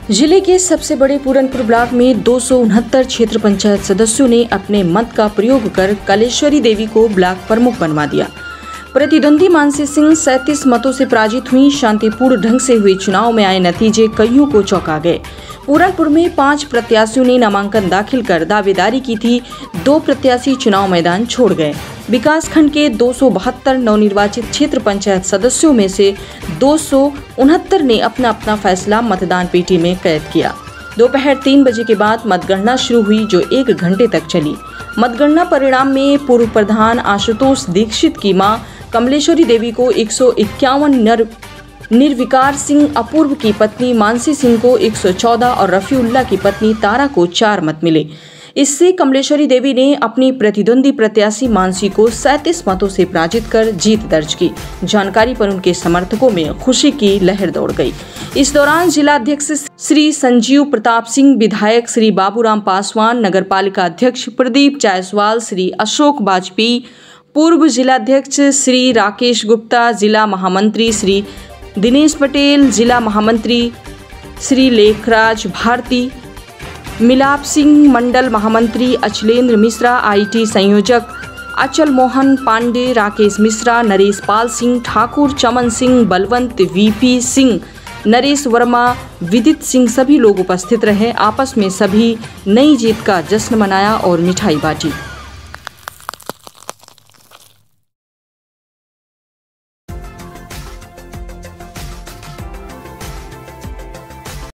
जिले के सबसे बड़े पूरनपुर ब्लॉक में 269 क्षेत्र पंचायत सदस्यों ने अपने मत का प्रयोग कर कलेश्वरी देवी को ब्लॉक प्रमुख बनवा दिया। प्रतिद्वंदी मानसी सिंह 37 मतों से पराजित हुई। शांतिपूर्ण ढंग से हुए चुनाव में आए नतीजे कईयों को चौंका गए। पूरनपुर में 5 प्रत्याशियों ने नामांकन दाखिल कर दावेदारी की थी। 2 प्रत्याशी चुनाव मैदान छोड़ गए। विकास खंड के 272 नवनिर्वाचित क्षेत्र पंचायत सदस्यों में से 269 ने अपना अपना फैसला मतदान पेटी में कैद किया। दोपहर 3 बजे के बाद मतगणना शुरू हुई, जो 1 घंटे तक चली। मतगणना परिणाम में पूर्व प्रधान आशुतोष दीक्षित की मां कमलेश्वरी देवी को 151, निर्विकार सिंह अपूर्व की पत्नी मानसी सिंह को 114 और रफीउल्लाह की पत्नी तारा को 4 मत मिले। इससे कमलेश्वरी देवी ने अपनी प्रतिद्वंदी प्रत्याशी मानसी को 37 मतों से पराजित कर जीत दर्ज की। जानकारी पर उनके समर्थकों में खुशी की लहर दौड़ गई। इस दौरान जिलाध्यक्ष श्री संजीव प्रताप सिंह, विधायक श्री बाबूराम पासवान, नगरपालिका अध्यक्ष प्रदीप जायसवाल, श्री अशोक वाजपेयी, पूर्व जिलाध्यक्ष श्री राकेश गुप्ता, जिला महामंत्री श्री दिनेश पटेल, जिला महामंत्री श्री लेखराज भारती, मिलाप सिंह, मंडल महामंत्री अचलेंद्र मिश्रा, IT संयोजक अचल मोहन पांडे, राकेश मिश्रा, नरेश पाल सिंह ठाकुर, चमन सिंह, बलवंत, VP सिंह, नरेश वर्मा, विदित सिंह सभी लोग उपस्थित रहे। आपस में सभी नई जीत का जश्न मनाया और मिठाई बांटी।